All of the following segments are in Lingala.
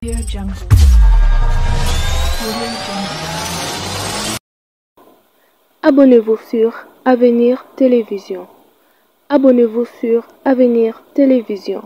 Abonnez-vous sur Avenir Télévision. Abonnez-vous sur Avenir Télévision.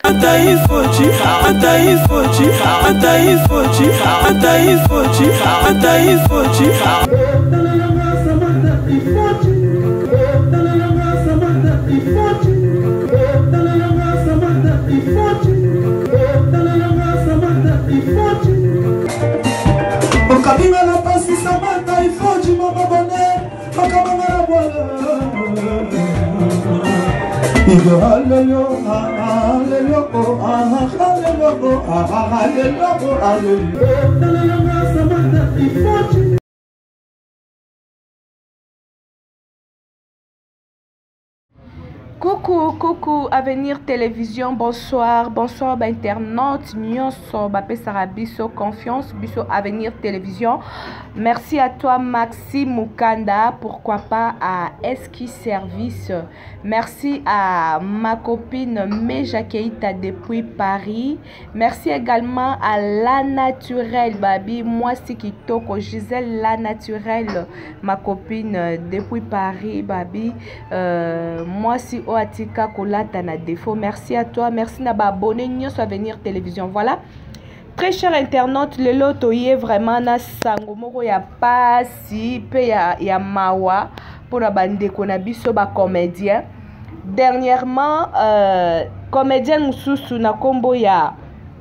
Coucou Avenir Télévision, bonsoir internautes, nyonso bapesaka biso confiance biso Avenir Télévision. Merci à toi Maxime Mukanda, pourquoi pas à Eski Service. Merci à ma copine Meja Keita depuis Paris. Merci également à La Naturelle Babi, moi c'est Kitoko Gisèle La Naturelle, ma copine depuis Paris Babi. Moi si Oatika Kolata na défaut. Merci à toi, merci na ba abonné nyonso Avenir Télévision. Voilà. Très cher internaute, le loto y est vraiment na sango moko ya pasi pe ya mawa pour la bande qu'on a biso ba comédien. Dernièrement comédien mususu na kombo ya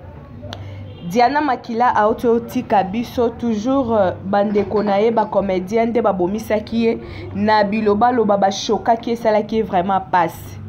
Diana Makila a tika biso toujours bande konaye ba comédien de ba bomisaki na biloba loba ba choka qui sala qui vraiment passe.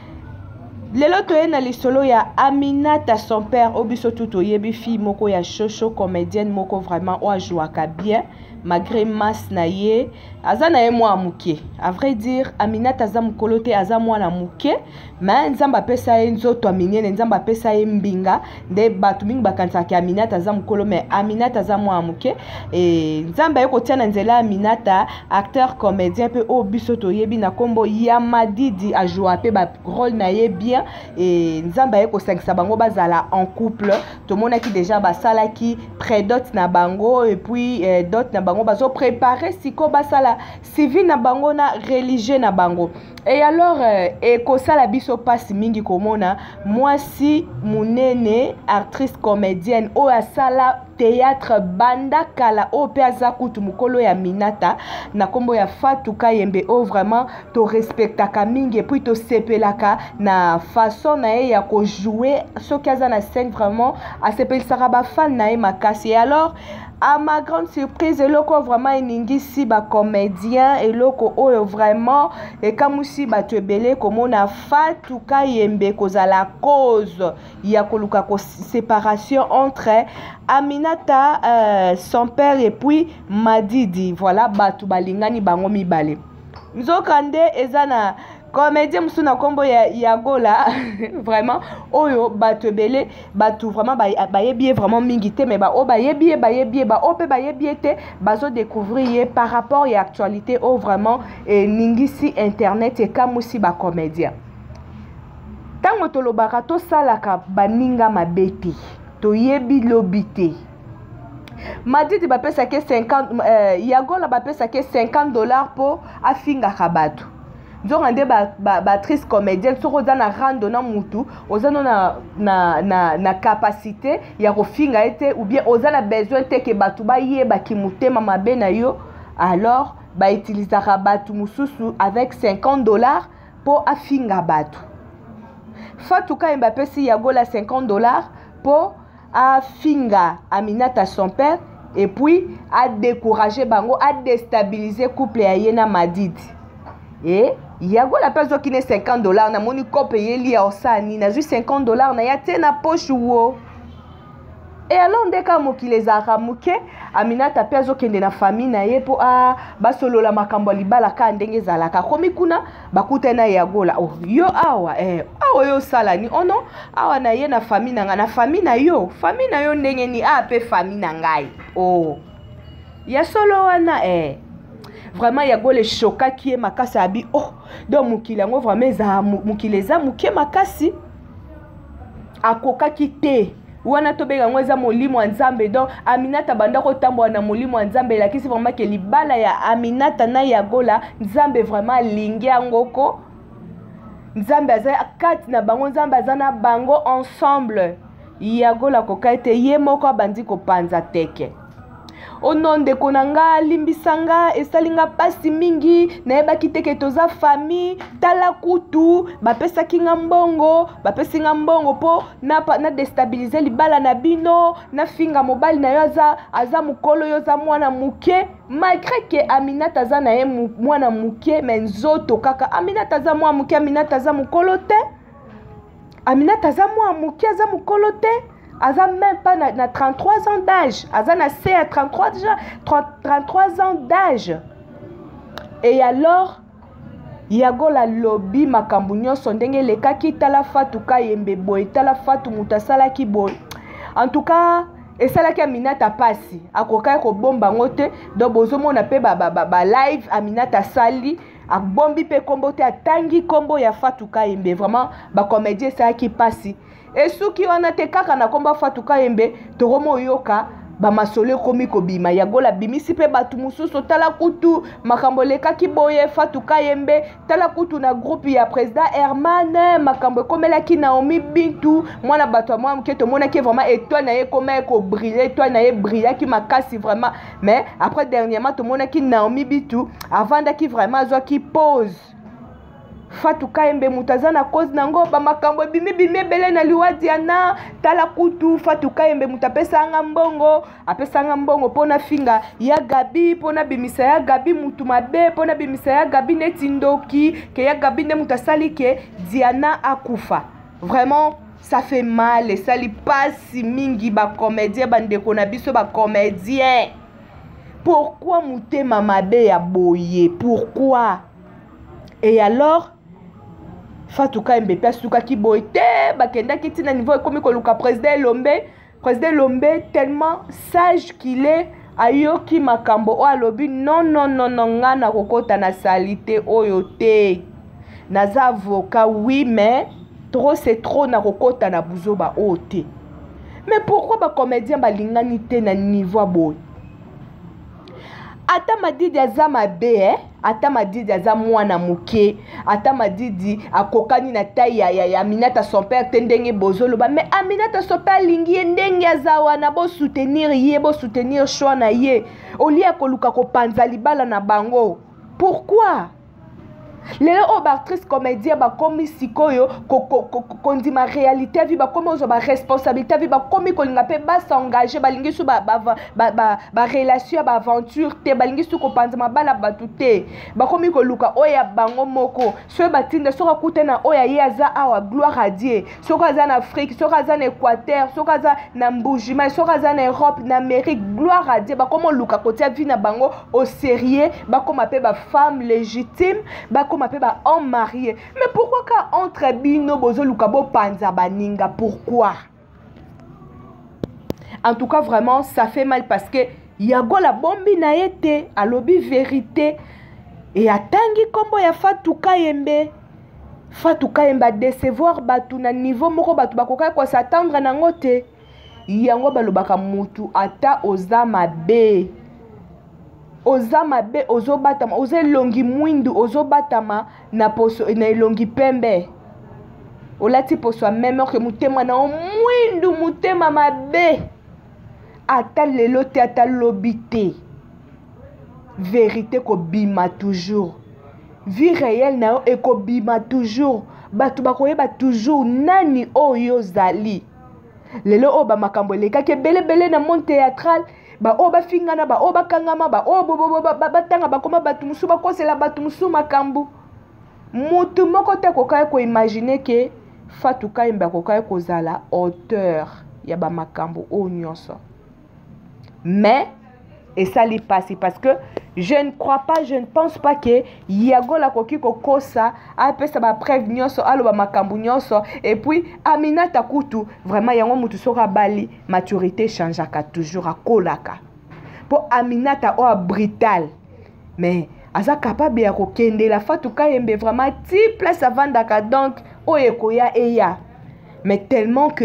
Lelo toye na lisolo ya Aminata son père obiso tuto yebi fi moko ya chocho comédienne moko vraiment o ajouaka bien malgré masse na ye azana ye mo amuke. À vrai dire Aminata azam kolote azam mwana muke mais nzamba pesa ye nzoto aminene nzamba pesa ye mbinga de batu mingi bakanisa ki Aminata azam kolo mais Aminata azam mwana muke et nzamba ye kotiana nzela Aminata acteur comédien pe obiso to yebi na kombo Yamadidi ajoua pe ba rôle na ye bien et nzamba ye ko sengisa bango bazala en couple to mona ki déjà basala ki prédot na bango et puis dot na bango bazo préparer siko basala civil na bango na religieux na bango. Et alors ekosala biso passe mingi komona mwasi munene actrice comédienne o asala théâtre banda kala o pe aza kutu mukolo ya Minata na kombo ya Fatou Kayembe o vraiment to respectaka mingi et puis to sepelaka na façon na ye ya ko jouer soki aza na scène vraiment asepelisaka ba fan na ye makasi. Et alors à ma grande surprise eloko vraiment eningisi ba comédien eloko oyo vraiment ekamusi bato ebele komona Fatou Kayembe kozala cause ya koluka ko séparation entre Aminata son père et puis Madidi. Voilà bato balingani bango mibale nzokande ezana comédien musuna kombo ya gola vraiment oyo bato ebele bato vraiment bayebi vraiment mingi te mais ba o bayebi ba o pe bayebi te bazo découvrir par rapport à actualité o vraiment ningisi internet et kamusi ba comédien tango tolobaka to salaka baninga mabeti to yebi lobité Madidi bapesa ke 50 yagola bapesa ke $50 pour afinga kabatu. Nzongande ba actrice comédienne soko za na rando na mutu ozano na capacité ya kofinga ete ou bien ozana besoin te ke batu ba yeba ki mutema mabe na yo alors ba utilisera batu mususu avec $50 pour afinga batu. Fatou Kayembe pesi yagola $50 pour afinga Aminata son père et puis a décourager bango a déstabiliser couple ya yena Madidi. Et yago la personne qui n'est $50 na moni ko payer li ya osani na juste $50 na ya te na poche wo. Et alors ndeka mokile zaka muke Aminata pezo kende na famille na ye po basolo la makambo libala ka ndenge zalaka komi kuna bakuta na yagola oh yo awa awa yo sala ni ono awa na ye na famille na nga na famille na yo ndenge ni pe famille na ngai oh ya solo wana vraiment yago le choka qui est makasi abi oh donc mukile ngo vraiment za mukile za muke makasi akoka ki te wana tobenga ngo eza molimo ya Nzambe. Donc Aminata banda kotambola na molimo ya Nzambe elakisi vraiment ke libala ya Aminata na Yagola Nzambe vraiment alingi yangoko. Nzambe aza kati na bango, Nzambe aza na bango ensemble. Yagola koka ete ye moko abandi kopanza teke. Ononde konanga limbisanga esalinga pasi mingi na yeba kiteke toza famille tala kutu bapesa kinga mbongo bapesinga mbongo po na destabiliser libala na bino na finga mobali na yo aza mukolo yo za mwana muke malgré que Aminata aza na ye mwana muke mais nzoto kaka Aminata aza mwana muke Aminata aza mukolo te Aminata aza mwana muke aza mukolo te Aza même pas na 33 ans d'âge. Aza na C à 33 ans d'âge. Et alors, Yagola lobby makambu nyonso ndenge lekaki tala Fatou Kayembe boy, tala Fatou mutasala ki boy. En tout cas, esalaki Aminata pasi. Akoka ko bomba ngote, do bozomona pe ba live Aminata sali. Abombi pe kombo te atangi kombo ya Fatou Kayembe. Vraiment, ba comédie esalaki pasi. Et ceux qui ont été kaka na komba Fatou Kayembe toromo yoka ba masole komi kobima Yagola bimisi pe batu mususu tala kutu makambo leka ki boye Fatou Kayembe tala kutu na groupe ya président Herman makambo komela ki Naomi Bintu mwana bato moi mketo mona ki vraiment étoile na ye comment ko briller étoile na ye briller ki makasi vraiment mais après dernièrement to mona ki Naomi Bintu avant da ki vraiment zo ki pose Fatou Kayembe mutazana cause nango ba makambo bimi bele na liwa Diana tala kutu Fatou Kayembe mutapesa anga mbongo apesa anga mbongo pona finga ya Gabi pona bimisa ya Gabi mutu mabe pona bimisa ya Gabi netindoki ke ya Gabi ne mutasali ke Diana akufa. Vraiment ça fait mal et ça li passe mingi ba comédien bandeko na biso ba comédien. Pourquoi mutema mabe ya boye? Pourquoi? Et alors Fatou Kayembe pasuka ki boite bakenda kiti na niveau comme koluka président Lombe tellement sage qu'il est ayoki makambo o alobi non ngana kokota na salité oyo te naza avocat oui mais trop c'est trop na kokota na buzoba ote. Mais pourquoi ba comédien balingani te na niveau boy? Ata madidi aza mabe ata madidi aza mwana muke ata madidi akokani na taille ya Aminata son père tendenge bozolo ba mais Aminata son père lingi ndenge azawa na bo soutenir choix na ye olia koluka ko panza libala na bango. Pourquoi? Les actrices comédiens ba komi sikoyo kondi ma réalité vi ba komi ozo ba responsabilité vi ba komi kolinga pe ba s'engager ba lingi su ba relation ba aventure te ba lingi su ko panza mabala batute ba komi ko luka oya bango moko so ba tinda so ka na oya ye aza awa gloire à Dieu so ka za na Afrique so ka za na Équateur so ka za na Mbujima so ka za na Europe na Amérique gloire à Dieu ba komo luka kotia vi na bango au sérieux ba koma pe ba femme légitime ba comme appelle homme marié. Mais pourquoi quand entre bino bozo lukabo panza baninga? Pourquoi? En tout cas vraiment ça fait mal parce que Yagola bombi na yete alobi vérité et atangi kombo ya Fatou Kayembe a décevoir batu na niveau moko batu bakoka ko s'attendre na ngote yango balobaka mutu ata ozama be Ozama be ozobatama oze longi mwindu ozobatama na poso na longi pembe olati poso même que mutema na mwindu mutema mabe ata lelo te ata lobité vérité ko bima toujours vie réelle na e ko bima toujours batu bakoyeba toujours nani oyo zali lelo oba makambo leka ke bele na monde théâtral ba oba fingana ba oba kangama ba obo batanga bakoma batu musu bakosela batu musu makambu mutu moko te kokai ko imaginer que Fatou Kayembe kokai kozala auteur ya ba makambu o nyonso. Mais et ça li passe parce que je ne crois pas, je ne pense pas que Yagola koki kokosa apesa ba preuve nyonso aloba makambu nyonso et puis Aminata kutu vraiment yango mutu soka bali maturité changeaka toujours a kolaka pour Aminata o brutal mais aza capable ya kokende la Fatou Kayembe vraiment ti place avandaka donc o ekoya eya mais tellement que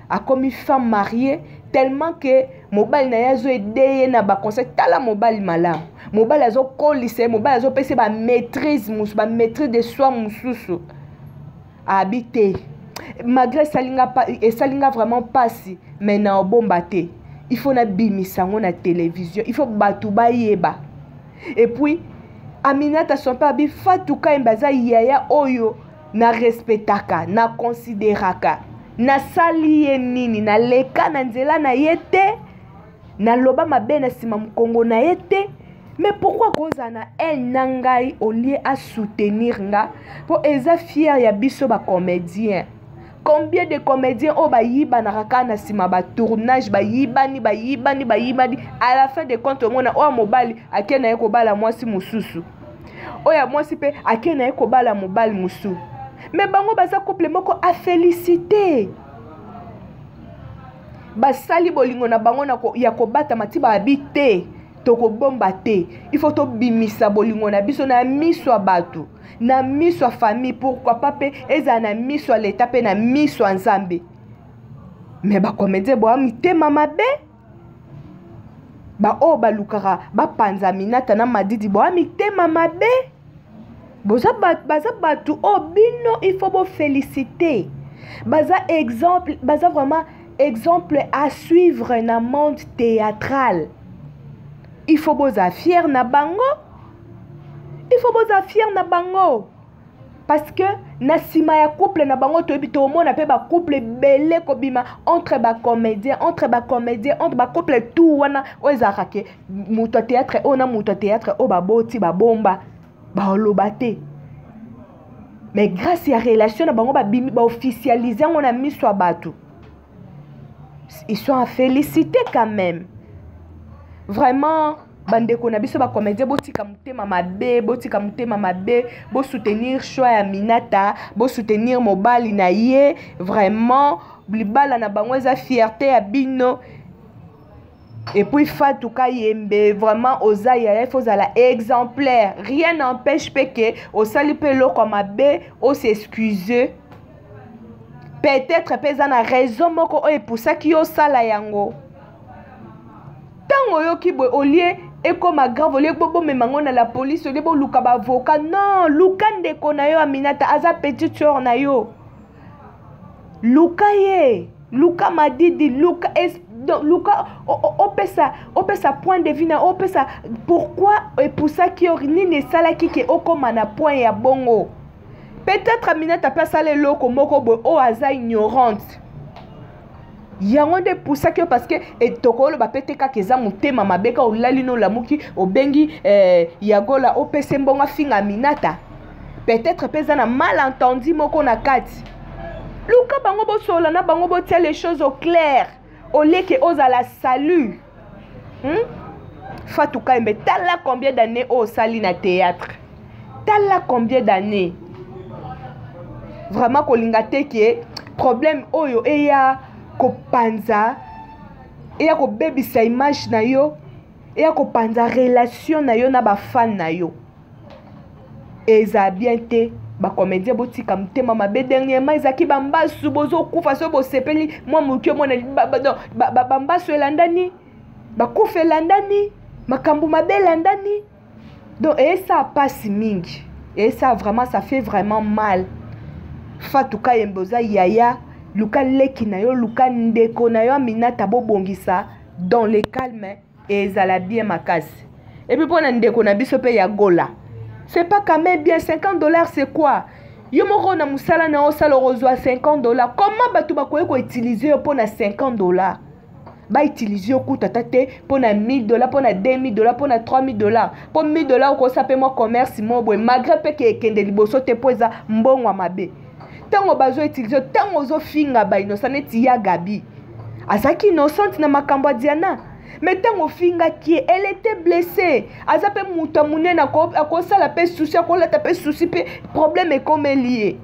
a comme une femme mariée tellement que mobile na yazo aider na ba conseil tala mobile malam mobile azo kolise mobile azo pese ba maîtrise de soi mususu habiter malgré salinga vraiment passi mais na bomba te il faut na bimisango na télévision il faut batu ba yeba et puis Aminata son père bi fatuka imbaza yaya oyo na respectaka na considéraka na sali ye nini na leka na nzela na yete na loba mabe na sima mkongo na yete mais pourquoi koza na elle nangai au lieu à soutenir nga pour eza fier ya biso ba comédien combien de comédiens o ba yiba na raka na sima ba tournage ba yibani à la fin de compte mona o mobali akena yeko bala mwasi mususu oya mwasi pe akena yeko bala mobali musu mais bango baza couple moko a féliciter basali bolingo na bango na ya kobata matiba habité toko bomba te il faut to bimisa bolingo na biso na miso batu na miso famille pourquoi pas pe eza na miso l'état pe na miso nzambe mais ba comédien bo mitema mabe ba o ba lukara ba panza Aminata na Madidi bo mitema mabe baza batu o bino il faut bo féliciter baza exemple baza vraiment exemple à suivre na monde théâtral il faut boza fier na bango parce que na sima ya couple na bango to bito mona pe ba couple belé kobima entre ba comédien entre ba couple tout wana ozaka ke muto théâtre ona muto théâtre o ba boti ba bomba ba lobate mais grâce à relation na bango ba bimi ba officialiser on a mis soit batu ils sont à féliciter quand même vraiment bandeko na biso ba comédien botika mutema mabe bo soutenir choix ya Aminata bo soutenir mobali na ye vraiment libala na bango eza fierté ya bino et puis Fatuka Yembe vraiment oza ya faut la exemplaire rien n'empêche que au sali pe lo comme abe o s'excuser peut-être pesa na raison moko o pour ça qui o sala yango tango yo ki bo olie et comme grave olie bobo memango na la police olie bo luka ba avocat non luka ndeko na yo Aminata aza petite sœur na yo luka ye luka Madidi luka Luka opesa point de vue na opesa pourquoi et pour ça qui orni ne sala ki ke okoma na point ya bongo peut-être Aminata pas sala loko moko bo o aza ignorante yango de pour ça que parce que et tokolo ba peteka keza mutema mabeka olali no lamuki obengi yagola opese mbonga finga Aminata peut-être pesa na malentendu moko na kati luka bango bo sola na bango bo tia les choses au clair au lieu que osa la salut Fatuka Yembe tala combien d'années au sali na théâtre tala combien d'années vraiment kolingate que problème oyo eya ko panza eya ko bebisa image na yo eya ko panza relation na yo na ba fan na yo eza bien te ba comédien botika mutema mabe dernièrement ezaki bambasu bozo kufa so bo sepeli moi mukio mona bambasu elandani bakufa elandani makambu mabe elandani donc et ça passe mingi et ça vraiment ça fait vraiment mal Fatuka Yembe oza yaya luka leki na yo luka ndeko na yo Aminata bobongisa dans le calme et ezala bien makasi et puis pona ndeko na biso pe ya gola c'est pas quand même bien $50 c'est quoi yo moko na musala na osala rozwa $50 comment batu bakoye ko utiliser pour na $50 ba utiliser ko tatate pour na $1000 pour na $2000 pour na $3000 pour $1000 ko sape mo commerce mo boy malgré pe ke kende liboso te poza mbongwa mabe tango bazo utiliser tango zo finga ba innocent ya gabi azaki innocent na makambo diana mais tango finga qui elle était blessée azape muta munena ko akosala pe souci akola tape souci pe problème est comme lié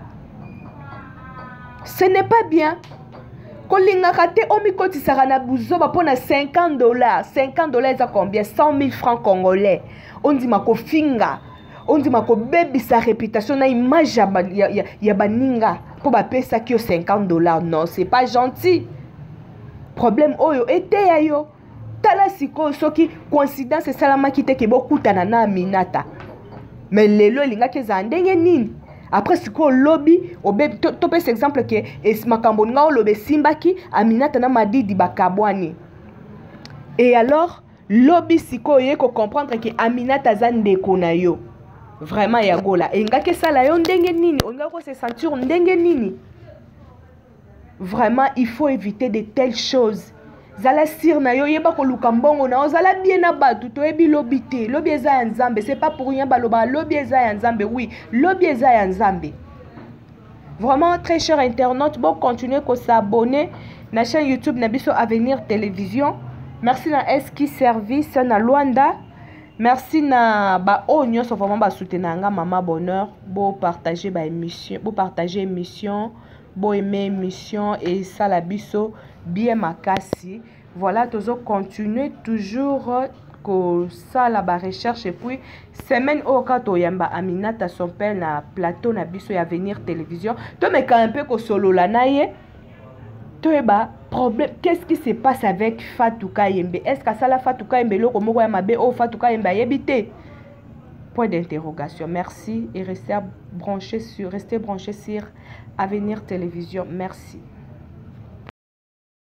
ce n'est pas bien kolinga kate omikoti sarana buzoba pona $50 $50 ça combien 100 000 francs congolais on dit mako finga on dit mako baby sa réputation na image ya baninga pour bapesa ki yo 50 $. Non, c'est pas gentil. Problème oyo ete ya yo. Tala siko soki coïncidence esalamaki te ke bokutana na Aminata. Mais lelo elingaki eza ndenge nini? Après siko lobby to pesa exemple ke makambo nga olobe simbaki Aminata na Madidi bakabwani. Et alors lobby siko ye ko comprendre que Aminata za ndeko na yo. Vraiment ya gola. Et ngake sala yo ndenge nini? Onga ko se sentir ndenge nini? Vraiment il faut éviter de telles choses. Zala sir na yo yeba ko luka mbongo na ozala bien na batu to ebi lobby te. Lobby eza ya nzambe, c'est pas pour rien baloba lobby eza ya nzambe. Oui, lobby eza ya nzambe. Vraiment très cher internaute, bon continuer ko s'abonner na chaîne YouTube na biso Avenir Télévision. Merci na Eski Service na Luanda. Merci na ba o nyonso vraiment ba soutenir nga Mama Bonheur, bo partager ba émission, bo partager émission, bo aimer émission et ça la biso bien makasi. Voilà, toujours continuer toujours que ça la ba recherche et puis semaine au kato yamba Aminata son père na plateau na biso ya Avenir Télévision. To me ka un peu ko solo la naie. Problème, qu'est-ce qui se passe avec Fatou Kayembe? Est-ce que ça la Fatou Kayembe le moko ya mabe o Fatou Kayembe yebité? Point d'interrogation. Merci et restez branché sur Avenir Télévision. Merci.